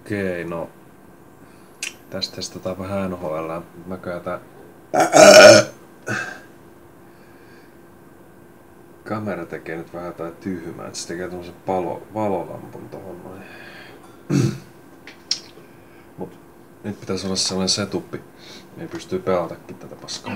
Okei, no tästä testataan vähän NHL. Mä tää kamera tekee nyt vähän jotain tyhmää, että se tekee tommosen valolampun tohon noin. Mut nyt pitäisi olla sellainen setuppi, niin pystyy pelatakin tätä paskaa.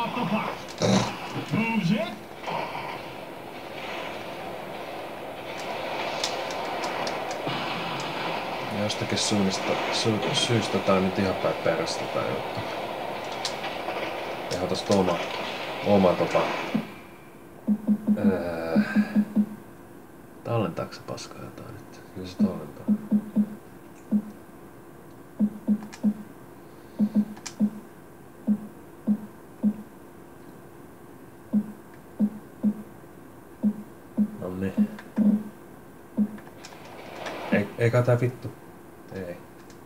Ja jostakin syystä tää on nyt ihan päin perästä tää juttu. Tehdään tosta oma tallentaako se paskaa jotain nyt? Kyllä se tallentaa. Nonni. Eikä tää vittu. Ei.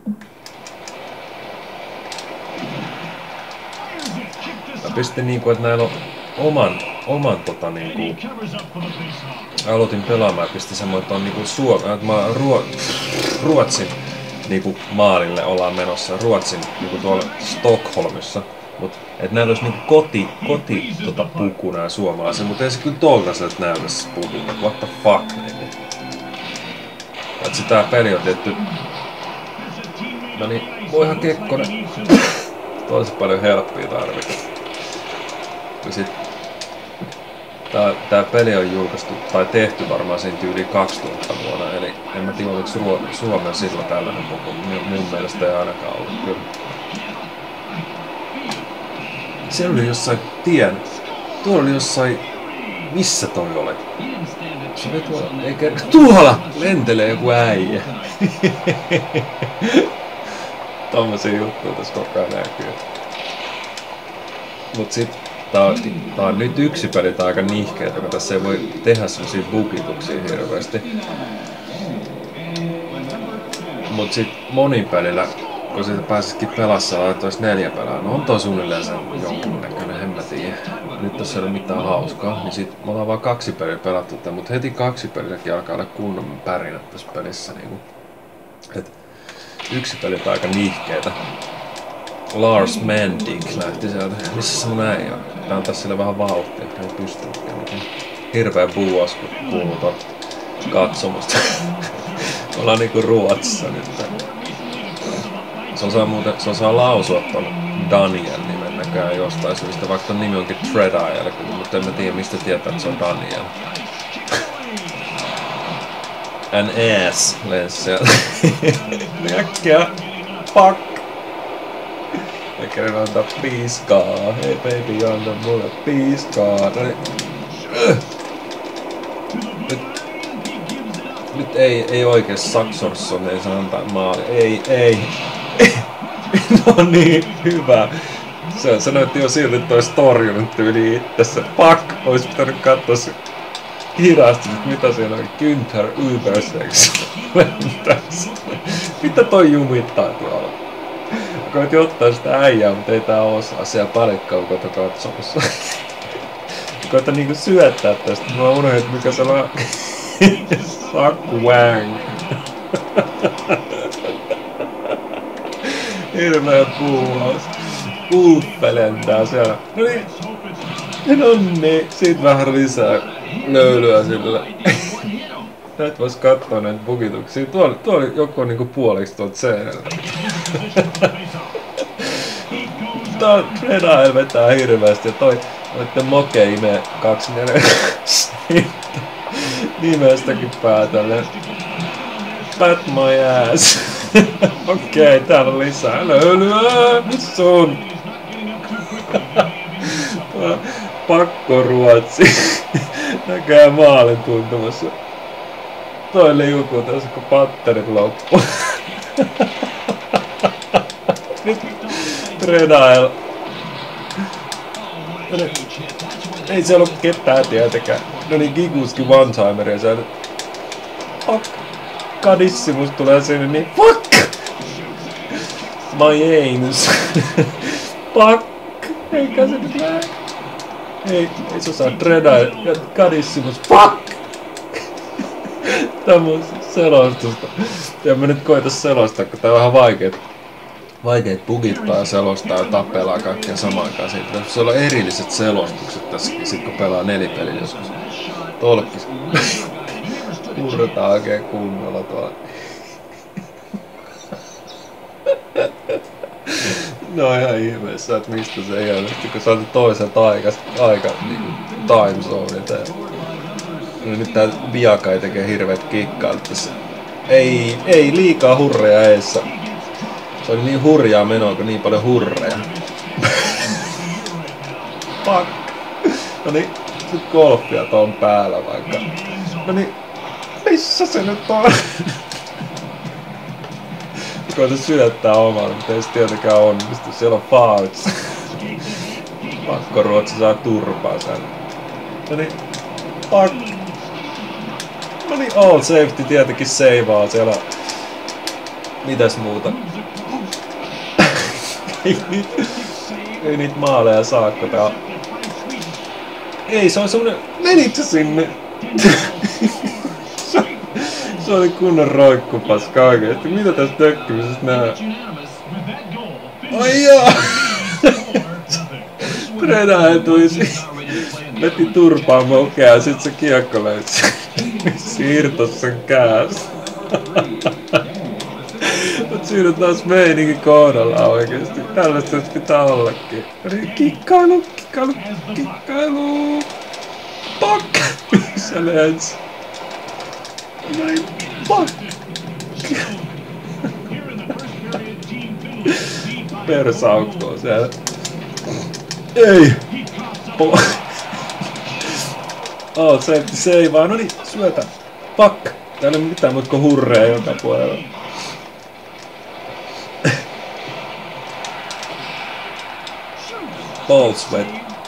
Mä pistin niinku, että näillä on oman niinku... Aloitin pelaamaan ja pistin semmoinen, että on niinku että mä Ruotsin niinku maalille ollaan menossa. Ruotsin niinku tuolla Stockholmissa. Mut et näillä olisi niinku koti puku nää suomalaisia, mut ei se kyllä tuollaiset näytössä puhuta. What the fuck, niin. Et tää peli on tietty... No niin, voihan Kekkonen. Tosi paljon helppia tarvita. Ja sit... Tää peli on julkaistu, tai tehty varmaan siinä tyyliin 2000 vuonna, eli en mä tiedä oliko Suomen sillä tällainen puku. Mun mielestä ei ainakaan ollut kyllä. Siellä oli jossain tuolla oli jossain... Missä toi oli? Se oli tuolla, eikä... Tuolla! Lentelee joku äijä. Tommosia juttuja tässä koko ajan näkyy. Mut sit tää on nyt yksi peli, tää on aika nihkeä, kun tässä ei voi tehdä semmosia bugituksia hirveesti. Mut sit monin pelillä, kun siitä pääsisikin pelassa ja laittois 4 pelaa, no on toi suunnilleen sen jonkunnäköinen, en mä tiedä. Nyt tässä ei ole mitään hauskaa, niin sit me ollaan vaan 2 peliä pelattu tätä, mut heti 2 pelilläkin alkaa olla kunnon pärinät tässä pelissä niinku. Et yksi peli on aika nihkeetä. Lars Mendik lähti sieltä. Missä semmonen äijä on? Tää on tässä sille vähän vauhtia, ei pystynytkään mitään. Hirveä buuas, kun kuuluu tuolta katsomusta. Ollaan niinku Ruotsissa nyt. Se osaa lausua ton Daniel nimen näköjään jostain syystä, vaikka ton nimi onkin Treadile, mutta en mä tiedä mistä tietää, että se on Daniel. An ass lensi sieltä. Äkkiä! Fuck! Eikä ne antaa piiskaa. Hei baby, anna mulle piiskaa. Nyt ei oikein Saxorsson ei saa antaa maali. Ei. No niin, hyvä. Se näytti jo siltä, että ois torjunut tyyli itsessä. Fuck! Ois pitänyt katsoa se hiraasti, mitä siellä on. Günther Ubersex lentäisi. Mitä toi jumittaa tuolla? Koit ottaa sitä äijää, mutta ei tää osaa siellä palikkaukolta katsomassa. Koitan niinku syöttää tästä, mä unohdin, mikä se on. Suck Wang. Hirveä puuhaus. Ulppe lentää siellä. Nonni, siitä vähän lisää löylyä sille. Nyt vois kattoo näitä bugituksia. Tuolla joku on niinku puoliksi tuolta seinältä. Tää Treadile vetää hirveästi ja noitte moke imee 2-4 nimestäkin päätellen. Pat my ass. Okei, täällä on lisää löylyä. Missä on? Pakko Ruotsi. Näkää maalin tuntumassa. Toi liukuu tässä kun patterit loppu. Nyt Treadile. Ei siellä oo ketään tietenkään. No niin, Giguskin one-timeria siellä. Fuck. Kadissimus tulee sinne niin fuck! My aims. Fuck! Eikä se nyt lähe. Ei se osaa Treadile. Kadissimus. Fuck! Tämä on selostusta. Ja mä nyt koita selostaa, kun tää on vähän vaikeet bugittaa ja selostaa ja tapelaa kaikkea samaan aikaan siitä. Se on erilliset selostukset tässäkin, sit kun pelaa nelipeliä joskus. Tolkkis. Kurtaa oikein kunnolla tuolla. No ihan ihmeessä, että mistä se ilmestyi, kun sä otit toiselta aika niinku time zoneilta. No nyt tää Viakai tekee hirveet kikkailut tässä. Ei liikaa hurreja eessä. Se oli niin hurjaa menoa, kun niin paljon hurreja. Fuck. Noniin, nyt golfia tuon päällä vaikka. Noniin, missä se nyt on? Koitan syöttää omalle, mutta ei se tietenkään onnistu. Siellä on fouls. Pakko Ruotsi saa turpaa sen. Noniin, fuck. Noniin, all safety tietenkin seivaa siellä. Mitäs muuta? Ei niitä maaleja saa, kun tää... Ei, se on semmonen... Menit sä sinne? Se oli kunnon roikkupaska oikeesti. Mitä tästä tökkimisessä nää? Ai jaa! Predä etuisi. Veti turpaa mokea ja sit se kiekko löysi. Siirtos sen kääs. Mut siinä taas meininki kohdalla oikeesti. Tällaista pitää ollakin. Kikkailu. Pak! Missä lens? Näin. Pak! Persaukkoa siellä. Ei! Se ei vaan. Noniin, syötä. Pak! Täällä ei ole mitään muuta kuin hurreja joka puolella. Ball sweat.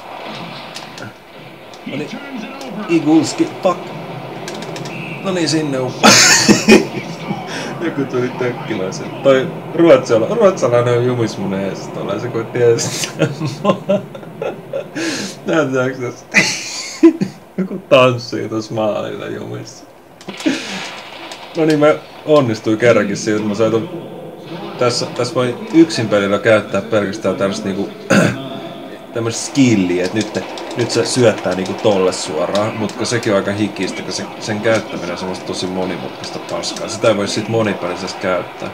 Noniin. Igulski. Fuck. Noniin sinne uppa. Joku tuli tökkimään sen. Toi ruotsalainen on jumis mun eessä. Tollaan se kun ties. Näytetäänkö tässä? Joku tanssii tossa maalilla jumissa. Noniin, mä onnistuin kerrankin siitä, että mä sain tässä voi yksin pelillä käyttää pelkästään tällaista niinku tämmöistä skilliä, että nyt se syöttää niinku tolle suoraan, mutta sekin on aika hikistä, kun sen käyttäminen on semmoista tosi monimutkaista paskaa. Sitä ei voi sit monipelisessä käyttää.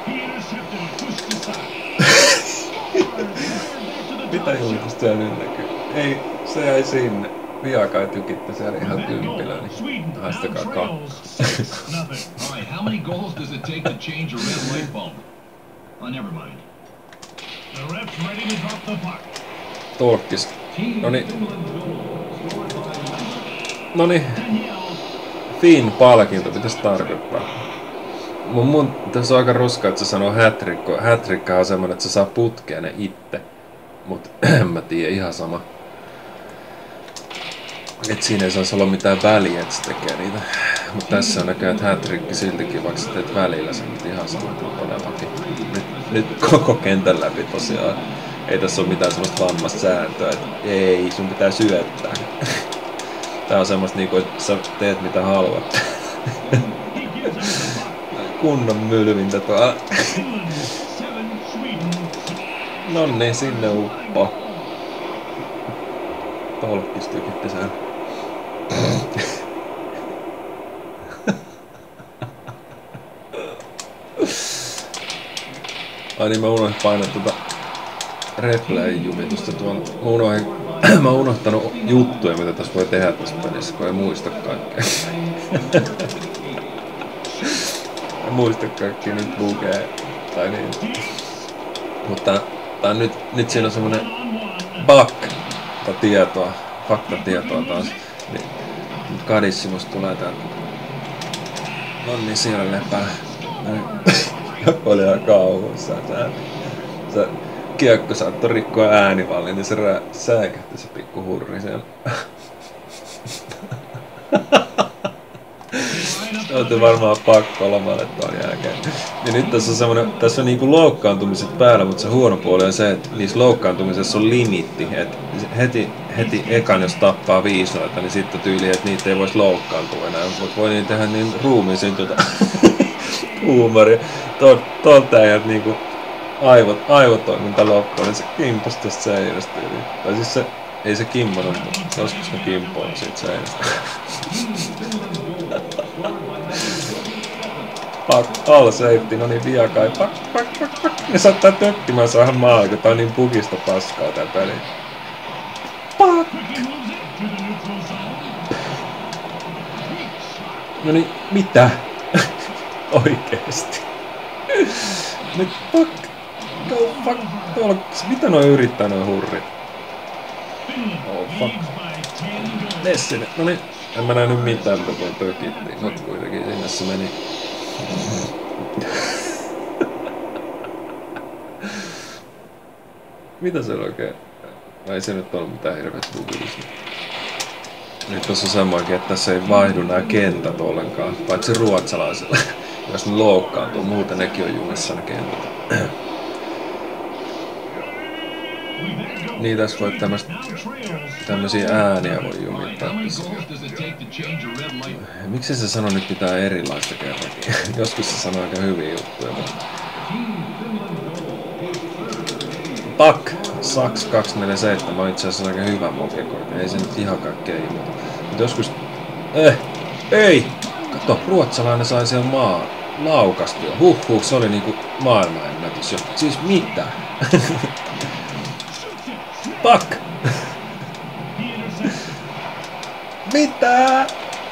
Mitä julkista siellä nyt näkyy? Ei, se jäi sinne. Viakai tykittä siellä ihan kympilä, niin haistakaa kakka. Tolkkis. Noniin. Fin palkinto pitäis tarkoittaa. Mun tässä on aika ruska, että se sanoo hätrikko. Hätrikka on semmonen, että se saa putkeen ne itte. Mut en mä tiedä, ihan sama. Et siinä ei saisi olla mitään väliä, että se tekee niitä. Mut tässä on näköjään hätrikki siltikin, vaikka sä teet välillä sen, mutta ihan sama todellakin. Nyt koko kentän läpi tosiaan. Ei tässä ole mitään semmoista vammasta sääntöä, että ei, sun pitää syöttää. Tää on semmoista niinku, että sä teet mitä haluat. Kunnon mylvintä tuolla. Noniin, sinne uppo. Tolkkis tykitti sen. Ai niin, mä unohdin painaa replay-jumitusta tuolla. Mä oon unohtanut juttuja, mitä tässä voi tehdä tässä pelissä, kun ei muista kaikkea. En muista kaikkia nyt bugeja tai niin. Mutta nyt siinä on semmonen faktatietoa taas. Niin, nyt Kadissimus tulee täältä. Noniin, siellä lepää. Oli ihan kauhuissa. Se kiekko saattoi rikkoa äänivallin, niin se säikähti se pikku hurri siellä. Olette varmaan pakko lomalle tuon jälkeen. Ja nyt tässä on niinku loukkaantumiset päällä, mutta se huono puoli on se, että niissä loukkaantumisessa on limitti. Et heti ekan, jos tappaa 5 noita, niin sitten tyyli, että niitä ei voisi loukkaantua enää. Mutta voi niin tehdä niin ruumiin huumori. Tuolta äijät niinku aivotoiminta loppuu, niin se kimposi tosta seinästä yli. Tai siis se, ei se kimmonut, mutta joskus ne kimpoo siitä seinästä. All safety, no niin viakai, pak. Ne saattaa tökkimään saada maalle, kun tää on niin bugista paskaa tää peli. Pak! No niin, mitä? Oikeesti. Nyt fuck. Go fuck. Mitä noi yrittää noi hurrit? Oh fuck. Nessinen. No niin. En mä nähnyt mitään, mitä toi tökittiin. Mut kuitenkin sinne se meni. Mitä se oikein? Ei se nyt ole mitään hirveet bugillista. Nyt tossa on semmoinkin, että tässä ei vaihdu nää kentät ollenkaan, paitsi ruotsalaisilla. Jos ne loukkaantuu, muuten nekin on jumissa ne kentät. Niin tässä voi tämmösiä ääniä voi jumittaa. Miksi se sanoo nyt pitää erilaista kerrankin? Joskus se sanoo aika hyviä juttuja. Pak! Saks 247 on itse asiassa aika hyvä mokekortti. Ei se nyt ihan kaikkea mutta joskus... Ei! Kato, ruotsalainen sai siellä laukastua. Huhhuh, se oli niinku maailmanennätys jo. Siis mitä? Pak! Mitä?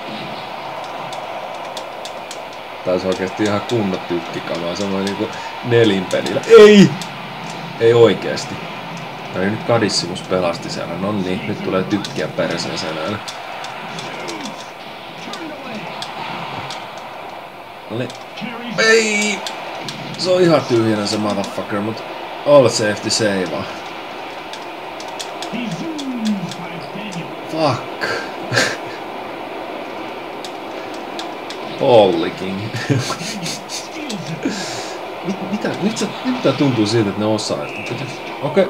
Taisi oikeesti ihan kunnon tykkikamaa, semmoinen niinku nelinpelillä. Ei! Ei oikeesti. Eli nyt Kadissimus pelasti siellä. No niin, nyt tulee tykkiä perseeseen näille. Noniin. Ei! Se on ihan tyhjänä se motherfucker, mut all safety savaa. Fuck. Polliking. Mitä? Nyt tää tuntuu siitä, että ne osaa. Okei.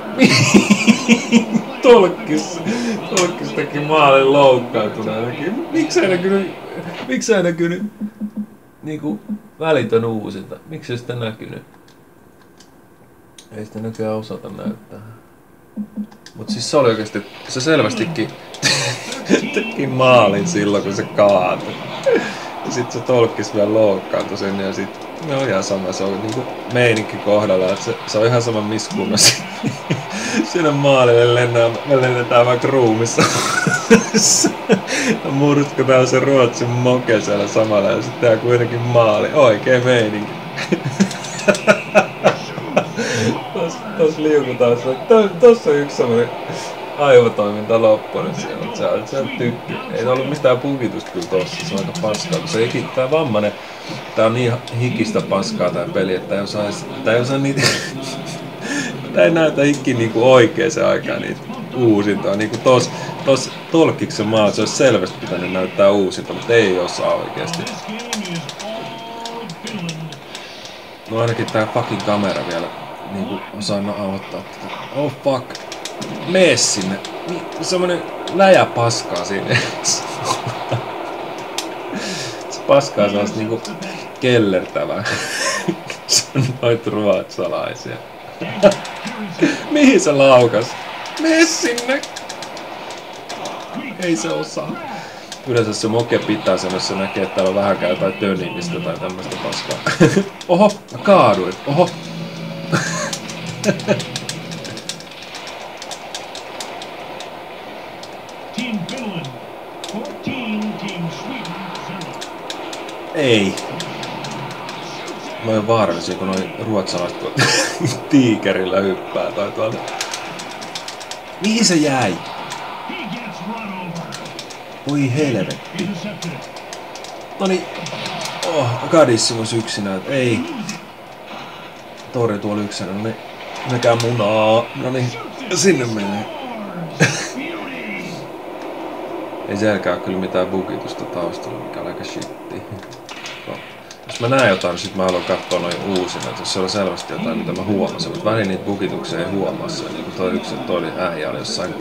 Tolkkis teki maalin loukkaantuneena. Miksei näkynyt niinku välitön uusinta? Miksei sitä näkynyt? Ei sitä näköjään osata näyttää. Mut siis se oli oikeesti, se selvästikin teki maalin silloin kun se kaatui. Ja sit se Tolkkis vielä loukkaantui sinne ja sit ne on ihan sama, se on niinku meininki kohdalla, että se on ihan sama missä kunnossa. Siinä maalille me lennetään vaikka ruumissa. Murskataan se Ruotsin moke siellä samalla ja sitten tää kuitenkin maali. Oikein meininki. Tossa liukutaan. Tossa on yksi semmonen aivotoiminta loppunut siellä. Se on tykki. Ei ollut mitään pukitusta kyllä tossa, se on aika paskaa. Se tää vammanen, tää on niin hikistä paskaa tää peli, että ei osaa niitä... Tää ei näytä hikki niinku oikeeseen aikaan niitä uusintoa. Niinku tossa Tolkkiksen maalla se olisi selvästi pitänyt näyttää uusinta, mutta ei osaa oikeesti. No ainakin tää fucking kamera vielä niinku osaa nauhoittaa tätä. Oh fuck. Mee sinne. Semmonen läjä paskaa sinne. Se paskaa sellaista niinku kellertävää. Se on noit ruotsalaisia. Mihin se laukas? Mee sinne! Ei se osaa. Yleensä se moke pitää sen, jos se näkee, että täällä on vähänkään jotain tönimistä tai tämmöstä paskaa. Oho! Mä kaaduin. Oho! Ei. Mä oon vaarallisia, kun noi ruotsalaiset kun tiikerillä hyppää tai tuolta. Mihin se jäi? Oi helvetti. Noniin. Oh, Kadissimus yksinään. Ei. Tori tuolla yksinä. Noniin. Näkää munaa. Noniin. Sinne menee. Ei sielläkään kyllä mitään bugitusta taustalla, mikä on aika shitti. No. Jos mä näen jotain, niin sit mä haluan katsoa noin uusina. Jos se on selvästi jotain, mitä mä huomasin. Mutta väliin niitä bugituksia ei huomaa. Niin kuin toi yksi, toi oli äijä oli jossain.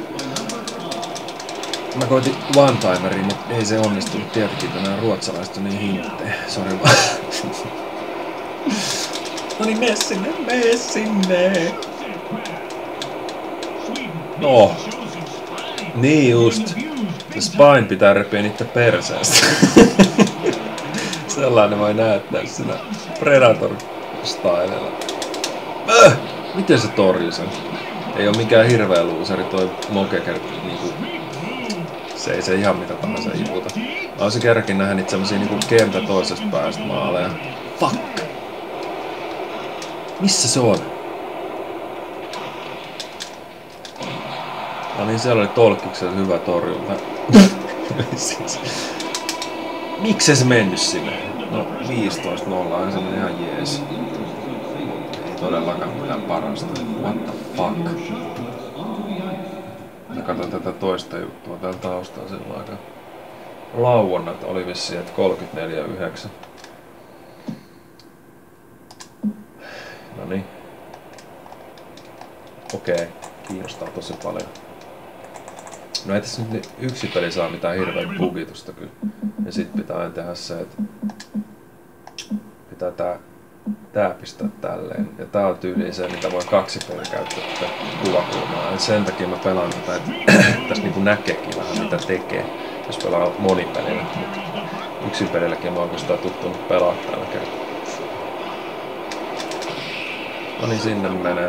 Mä koitin one-timeriin, mutta ei se onnistunut. Tietenkin, että nämä ruotsalaiset on niin hintteä. Sori vaan. No niin, mene sinne! No. Niin just. Spine pitää repiä niitä perseestä. Sellainen voi näyttää siinä Predator-stylella. Miten se torjui sen? Ei oo mikään hirveä luuseri toi Mokeker. Niinku, se ei se ihan mitä tahansa ivuta. Mä oisin kerrankin nähnyt semmosia niinku kentä toisesta päästä maaleja. Fuck! Missä se on? No niin, siellä oli Tolkkiksella hyvä torjunta. Miksei se mennyt sinne? No 15-0, se meni ihan jees. Ei todellakaan mitään parasta. What the fuck? Mä katson tätä toista juttua täällä taustalla sillä aikaa. Lauannat oli vissiin, että 34-9. Noniin. Okei, kiinnostaa tosi paljon. No ei tässä nyt yksi peli saa mitään hirveä bugitusta kyllä. Ja sit pitää aina tehdä se, että pitää tää pistää tälleen. Ja tää on tyyliin se, mitä voi kaksi peliä käyttää tätä kuvakulmaa. Ja sen takia mä pelaan tätä, että tässä niinku näkeekin vähän mitä tekee, jos pelaa monipelillä. Yksin pelilläkin mä oon oikeastaan tuttunut pelaa tällä kertaa. No niin, sinne menee.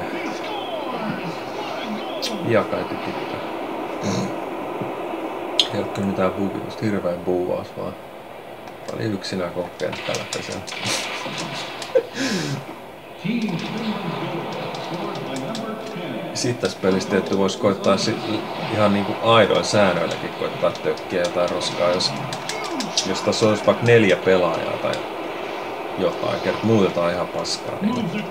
Ja kai tykittää. Ei oo kyllä mitään bugitusta, hirveen buuvaus vaan. Tää oli yksinään kokeen tällä pesellä. Sitten tässä pelissä tietty vois koittaa ihan niinku aidoin säännöilläkin koittaa tökkiä jotain roskaa, jos tässä olisi vaikka 4 pelaajaa tai jotain, kerta muutetaan ihan paskaa. Niin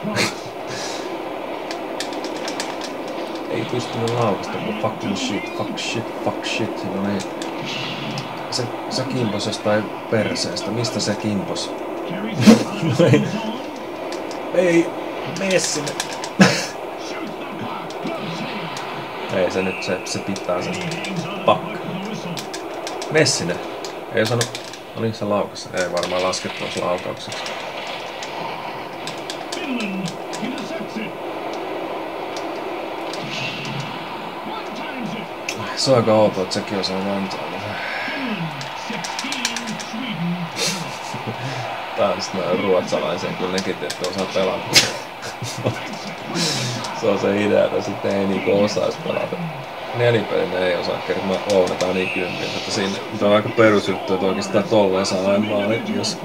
ei pystynyt laukasta, kun fuck shit. No niin. Se kimpos jostain perseestä. Mistä se kimpos? No ei, mene sinne. Ei se nyt, se pitää sen. Fuck. Mene sinne. Ei osannut. No niin, se laukas. Ei varmaan laskettu olisi laukaukseksi. Se on aika outoa, että sekin osaa antaa. Taas noin ruotsalaisia, kyllä nekin tietty osaa pelata. Se on se idea, että sitten ei niinku osais pelata. Nelipelin ei osaa, kerran me ounetaan niin kympin, että siinä on aika perusjuttu, että oikeastaan tolleen saa aina maalit, jos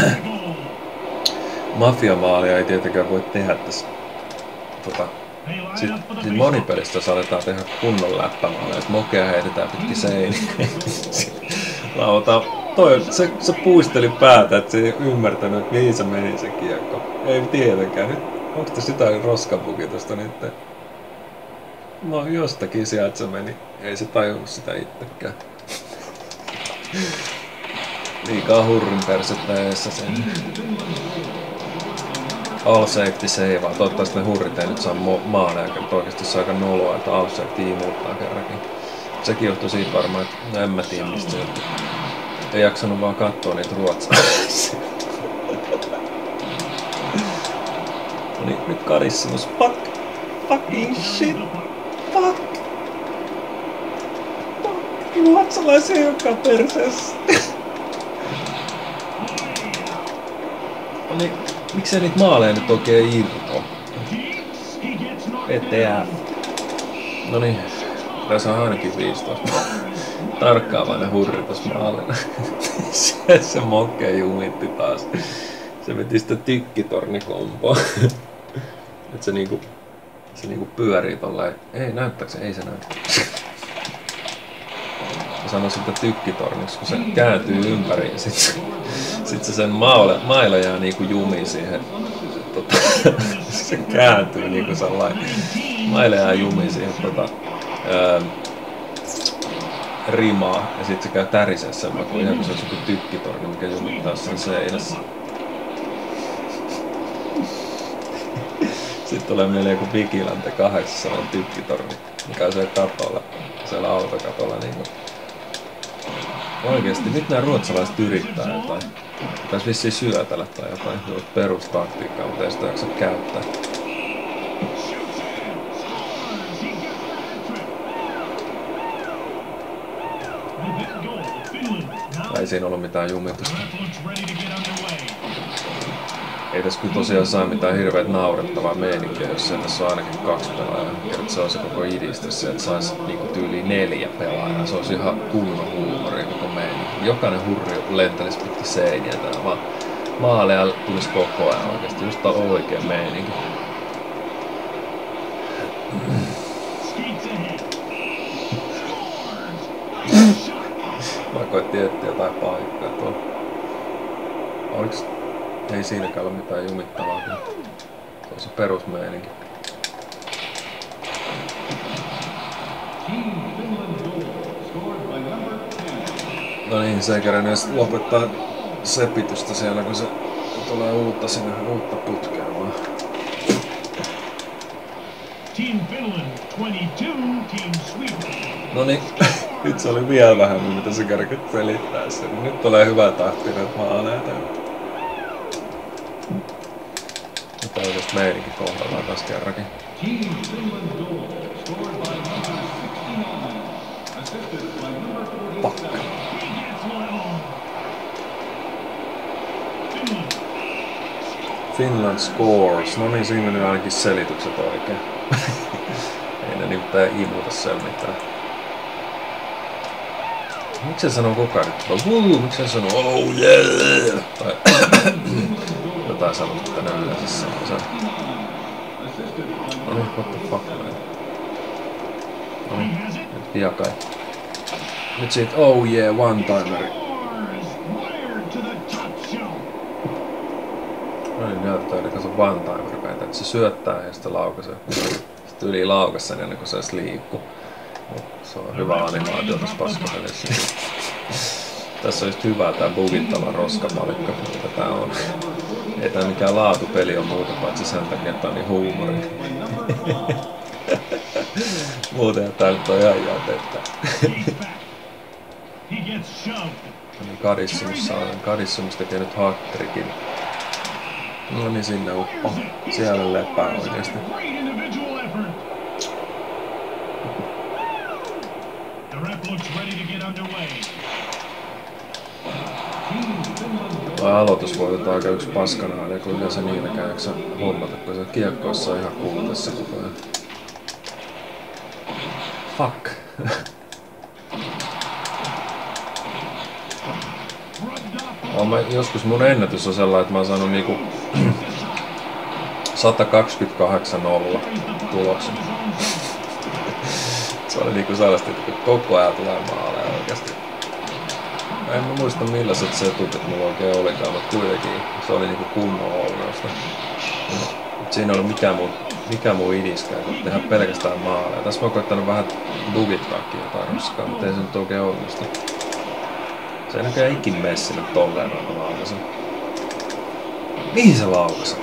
mafiamaalia ei tietenkään voi tehdä tässä. Sitten monipelistä jos aletaan tehdä kunnon läppämaaleja, että mokea heitetään pitkin seiniä. Se puisteli päätä, että se ei ymmärtänyt, että mihin se meni se kiekko. Ei tietenkään. Nyt, onko tässä jotain roskapukitusta nyt? No jostakin sieltä se meni. Ei se tajunnut sitä itsekään. Liikaa hurrin persettä eessä sen. All safety seivaa. Toivottavasti ne hurrit ei nyt saa maaleja. Oikeesti se on aika noloa, että all safety muuttaa kerrankin. Sekin johtuu siitä varmaan, että en mä tiedä mistä se johtuu. Ei jaksanut vaan katsoa niitä ruotsalaisia. No niin, nyt Karissimus. Fucking shit. Fuck. Ruotsalaisia joka perseessä. No niin, miksei niitä maaleja nyt oikein irto? ETF. No niin, tässä on ainakin 15. Tarkkaavainen hurri tossa maalina. Se mokke jumitti taas. Se veti sitä tykkitornikomboa. Et se niinku pyörii tollain. Ei näyttääkö se? Ei se näyttää. Mä sanoin sitä tykkitorniksi, kun se kääntyy ympäri ja sit se sen maila jää niinku jumiin siihen. Se kääntyy niinku sellainen. Maila jää jumiin siihen rimaa ja sit se käy tärisee semmoinen, ihan kun se olisi joku tykkitorni, mikä jumittaa sen seinässä. Sitten tulee mieleen joku Vigilante 8 tykkitorni, mikä on siellä katolla, siellä autokatolla niinku. Oikeesti, nyt nämä ruotsalaiset yrittää jotain. Pitäis vissiin syötellä tai jotain perustaktiikkaa, mutta ei sitä jaksa käyttää. Ei siinä ollut mitään jumitusta. Ei tässä kyllä tosiaan saa mitään hirveet naurettavaa meininkiä, jos siellä tässä on ainakin 2 pelaajaa. Se on se koko idistys, että saisi niinku tyyliin 4 pelaajaa. Se olisi ihan kunnon huumori koko meininki. Jokainen hurri lentelisi pitkin seiniä täällä vaan. Maaleja tulisi koko ajan oikeesti, just tää oikea meininki. Mä koitin etsiä jotain paikkaa tuolla. Oliks... Ei siinäkään ole mitään jumittavaa. Se on se perusmeininki. No niin, se ei kerran edes lopettaa sepitystä siellä, kun se tulee uutta sinne, uutta putkea vaan. Team Finland 22, Team Sweden. No niin, nyt se oli vielä vähemmän, mitä se kerkit selittää sen. Nyt tulee hyvä tahti näitä maaleja. Nyt on just meidänkin kohdallaan taas kerrankin. Pakka. Finland scores. No niin, siinä meni ainakin selitykset oikein. Ei ne nimittäin imuta sen mitään. Miksi se sanoo koko ajan? Miksi se sanoo oh yeah? Tai jotain sanot, että ne yleensä sanoo. No niin, what the fuck man. No niin, nyt pian kai. Nyt siitä oh yeah, one-timeri. No niin, näyttää, että se on one-timer päitä, että se syöttää ja sitten laukaisee. Sitten yli laukas sen ennen kuin se edes liikkuu. Se on hyvä animaatio tässä paskapelissä. Tässä on just hyvä tää bugittava roskapalikka, mitä tää on. Ei tää mikään laatupeli on muuta, paitsi sen takia, että on niin huumori. Muuten tää nyt on ihan jätettä. Kadissumus tekee nyt hat-trickin. No niin, sinne uppo. Siellä lepää oikeesti. Aloitus voitetaan aika yksi paskana, eli kun yleensä niilläkään jaksa hommata, kun se kiekkoissa on ihan kuulutessa koko ajan. Fuck. Joskus mun ennätys on sellainen, että mä oon saanut niinku 128-0 tuloksen. Se oli niinku sellaista, että koko ajan tulee maaleja oikeesti. En mä muista millaiset setupit mulla oikein olikaan, mutta kuitenkin se oli niinku kunnon ounausta. Siinä ei ollut mikään muu idiskään, kun tehdä pelkästään maaleja. Tässä mä oon koittanut vähän bugittaakin jotain roskaa, mutta ei se nyt oikein onnistu. Se ei näköjään ikin mene sinne tolleen noita laukasen. Mihin se laukasen?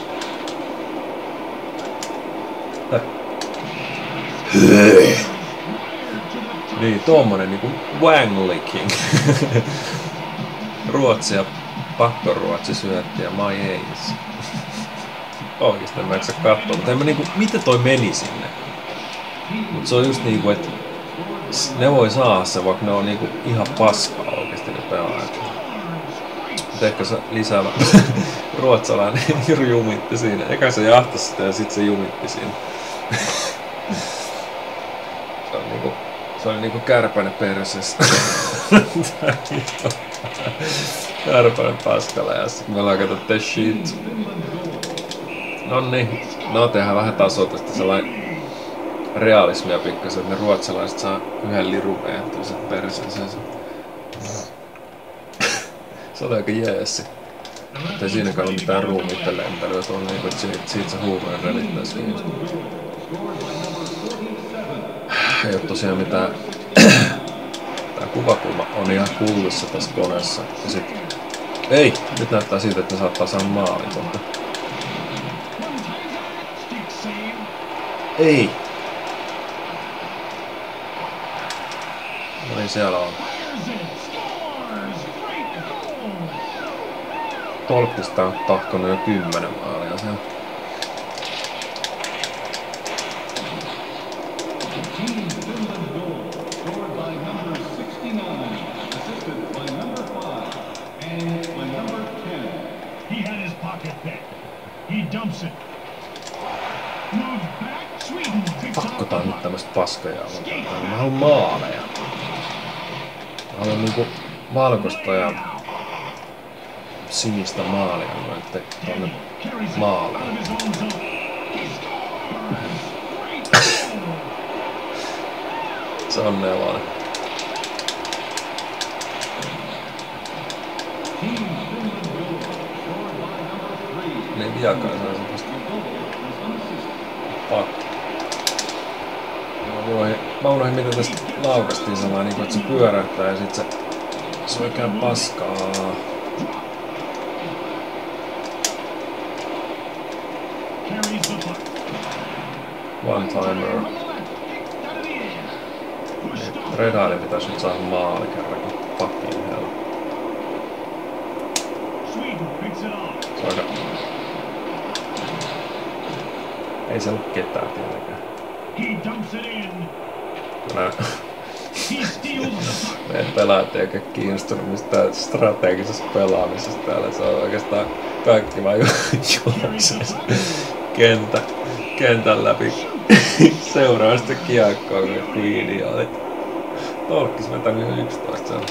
Niin, tommonen niinku wang-licking. Ruotsi ja pakkoruotsi syötti ja my ace. Oikeesti en mä eksä kattoo, mutta en mä niinku, miten toi meni sinne? Mut se on just niinku, että ne voi saada se, vaikka ne on niinku ihan paskaa oikeesti ne pelaajat. Mut ehkä se lisäävä ruotsalainen jumitti siinä. Eka se jahtasi sitä ja sit se jumitti siinä. Se oli niinku kärpänen perseessä. Kärpänen paskalla ja sit me ollaan katsottu the shit. Nonni, no tehdään vähän tasoitusta, sellainen realismia pikkasen, että ne ruotsalaiset saa yhden lirun ehtoliset perseensä. Se oli aika jeesi. Ei siinäkään ole mitään ruumiitten lentelyä tuolla, niinku, että siitä se huumoinen revittäisikin just. Ei oo tosiaan mitään. Tää kuvakulma on ihan kuuluissa tässä koneessa. Ja sit... Ei! Nyt näyttää siltä, että ne saattaa saada maalin tuolta. Ei! No niin, siellä on. Tolppista on tahkonut jo 10 maalia siellä. Pakko tää on nyt tämmöstä paskajaa. Mä haluan maaleja. Mä haluan niinku valkoista ja sinistä maalia noitte tonne maaleen. Se on nelonen. Niin viakaan se on semmoista. Pakko. Mä unohdin miten tästä laukastiin sellainen, niin että se pyörähtää ja sit se oikein paskaa. One timer. Redali pitäis nyt saada maali kerran, fucking hell. Se aika... Ei se oo ketään tietenkään. Kyllä meidän pelaajat ei oikein kiinnostunut mistään strategisesta pelaamisesta täällä. Se on oikeastaan kaikki vaan juoksee kentän läpi seuraa sitä kiekkoa kuin idiootit. Tolkkis vetänyt 11 siellä.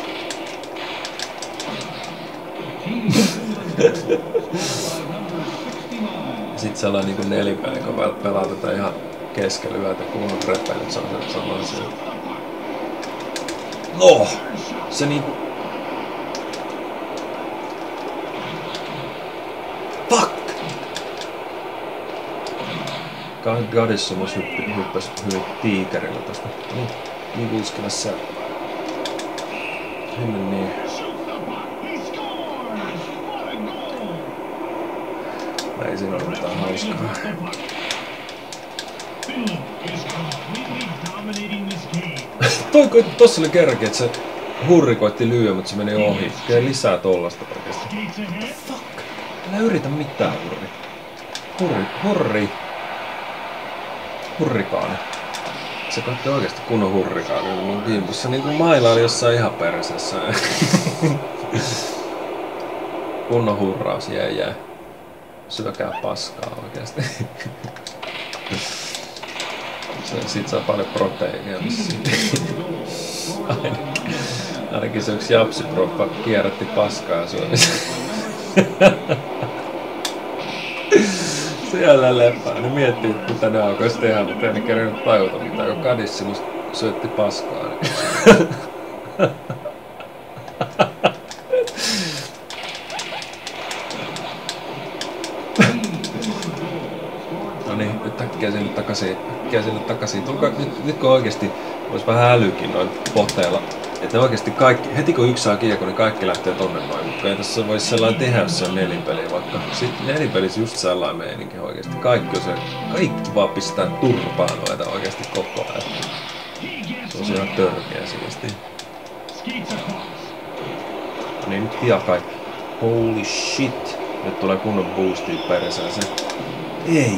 Sitten sellainen niinku nelipeli, kun pelaa tätä ihan keskellä yötä, kun on repeilyt, se on se sama asia. No! Se niinku... Fuck! Gadissumus hyppäsi hyvin tiikerillä tosta. Niin iskemässä. Ennen niin. Ei siinä ole mitään hauskaa. Tossa oli kerrankin, että se hurri koitti lyödä, mutta se meni ohi. Kyllä lisää tollasta oikeesti. Fuck! Älä yritä mitään, hurri. Hurrikaani. Se koitti oikeesti kunnon hurrikaani mun kimpussa. Niinku mailaili jossain ihan perseessä. Kunnon hurraus jää. Syökää paskaa oikeesti. Siitä saa paljon proteiinia vissiin. Ainakin se yksi japsiproppa kierrätti paskaa Suomessa. Siellä lepää. Ne miettii, että mitä ne alkois tehdä, mutta ei ne kerännyt tajuta mitään. Kun Kadissimus syötti paskaa. No niin, nyt äkkiä sinne takaisin. Nyt kun oikeesti vois vähän älykin noin pohteilla. Että oikeesti kaikki, heti kun yksi saa kiekko, niin kaikki lähtee tonne noin. Mutta ei tässä vois sellainen tehdä, jos se on nelipeli vaikka. Sitten nelipelissä just sellainen meininki oikeesti. Kaikki vaan pistää turpaan noita oikeesti koko ajan. Se on ihan törkeä siistiä. No niin, nyt pian kai. Holy shit. Nyt tulee kunnon boostia perseeseen. Ei,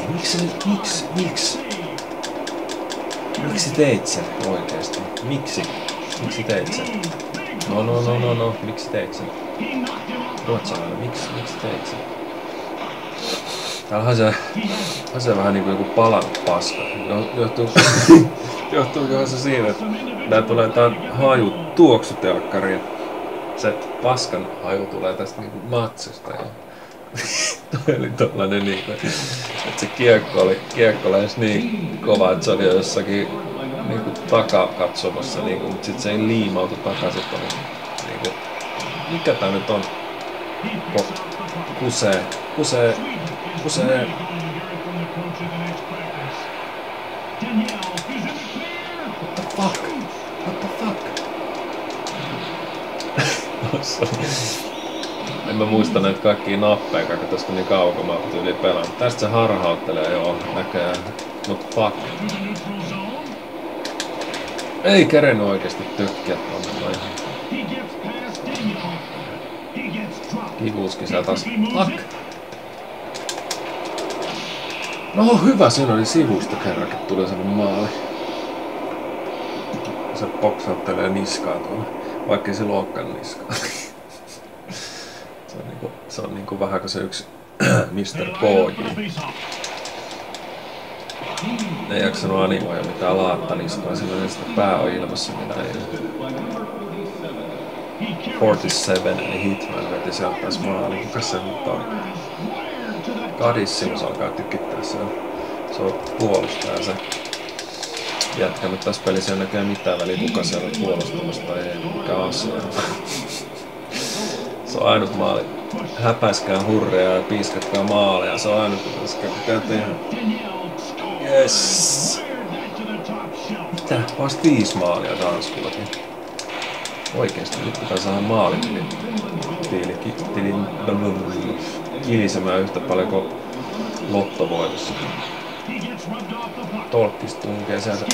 miksi teit sen oikeesti? Miksi teit sen? No, miksi teit sen? Ruotsalainen, miksi teit sen? Täällä haisee vähän niinku joku palanut paska. Johtuukohan se siitä, että tää tulee haju tuoksutelkkariin. Se paskan haju tulee tästä niinku matsusta. Toi oli tollanen niinku, että se kiekko lähes niin kova, että se oli jossakin niinku takakatsomassa niinku, mut sit se ei liimautu takaisin tonne niinku. Mikä tää nyt on? Kusee. What the fuck? En mä muista näitä kaikkia nappeja, kun tästä on niin kauan, kun mä oon tyyliin pelannut. Tästä se harhauttelee joo, näköjään. Mut fuck. Ei kerennyt oikeesti tökkiä tonne noin. Hivuski saa taas. Lak! No hyvä, siinä oli sivusta kerrankin tuli semmonen maali. Se boksauttelee niskaa tuolla, vaikkei se luokkaan niskaa. Se on niinku vähän kuin se yksi Mr. KJ. Ei jaksanut animoida mitään laatta niskaa, sillä ei sitä pää on ilmassa mitään. 47 eli Hitman veti sieltä taas maali. Kukas se nyt on? Kadissimus alkaa tykittää siellä. Se on puolustaja se. Jätkä, mutta tässä pelissä ei näkee mitään väliä, kuka siellä on puolustamassa tai ei, mikä asia. Se on ainut maali. Häpäiskää hurreja ja piiskatkaa maaleja. Se on ainut, kun käy tehdä. Yes. Mitä? Vasta 5 maalia Danskullakin. Oikeesti, nyt pitää saada maalit kilisemään yhtä paljon kuin lottovoitossa. Tolkkis tunkee sieltä.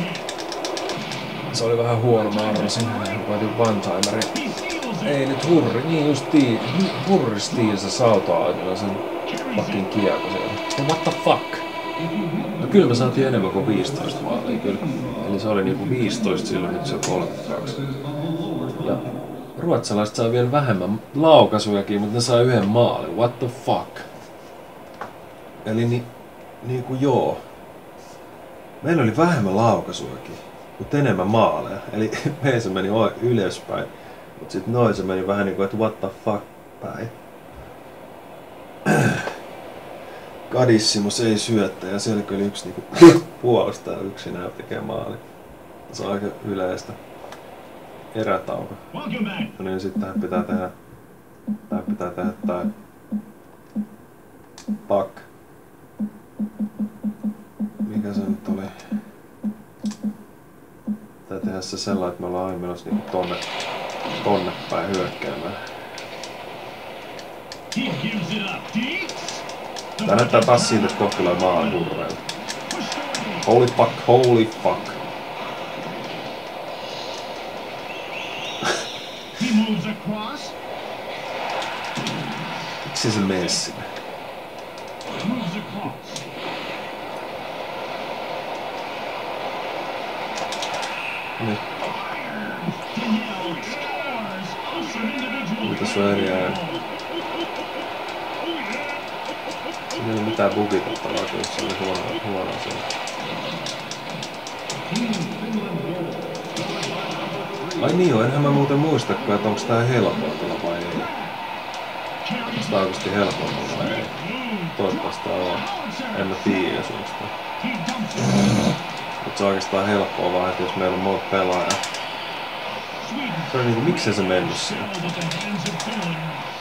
Se oli vähän huono, mä arvasin. Voitin one-timerin. Ei nyt hurri, niin just hurri Steelsa sautoa sen fucking kiekko siellä. No what the fuck? No kyllä me saatiin enemmän kuin 15 maalia kyllä. Eli se oli niinku 15 silloin, nyt se on 32. Ja ruotsalaiset saa vielä vähemmän laukaisujakin, mutta ne saa yhden maalin. What the fuck? Eli niinku joo. Meillä oli vähemmän laukaisujakin, mutta enemmän maaleja. Eli meissä meni ylöspäin. Mut sit noin se meni vähän niinku, että what the fuck päin. Kadissimus ei syöttä ja siellä oli yksi niinku puolustaja yksinään tekee maali. Se on aika yleistä. Erätauko. No niin, sit tähän pitää tehdä tää pak. Mikä se nyt oli? Pitää tehdä se sellainen, että me ollaan aina menossa niinku tonne päin hyökkäämään. Tää näyttää taas siitä, että kohti tulee maali hurreilla. Holy fuck, holy fuck. Miksi se mene sinne? Nyt. Mitäs on eri ääni? Siinä ei ole mitään bugitattavaa, kun se oli huono asia. Ai niin joo, enhän mä muuten muistakaan, että onko tää helpottava vai ei. Onko tää oikeesti helpottava vai ei. Toivottavasti tää on. En mä tiedä suostaan. Mutta se on oikeastaan helppoa vaan, että jos meillä on monta pelaajaa. Se on niinku, miksei se mennyt siinä?